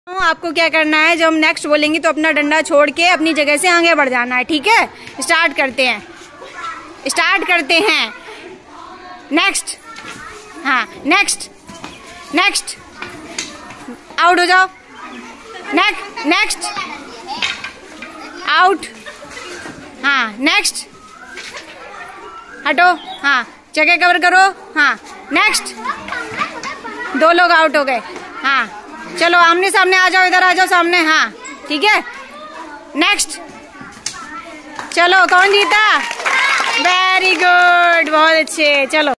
आपको क्या करना है, जब हम नेक्स्ट बोलेंगे तो अपना डंडा छोड़ के अपनी जगह से आगे बढ़ जाना है, ठीक है। स्टार्ट करते हैं। नेक्स्ट, हाँ नेक्स्ट, आउट हो जाओ। नेक्स्ट, आउट, हाँ नेक्स्ट, हटो, हाँ जगह कवर करो, हाँ नेक्स्ट। 2 लोग आउट हो गए, हाँ चलो आमने सामने आ जाओ, इधर आ जाओ सामने, हाँ ठीक है। नेक्स्ट, चलो कौन जीता? वेरी गुड, बहुत अच्छे, चलो।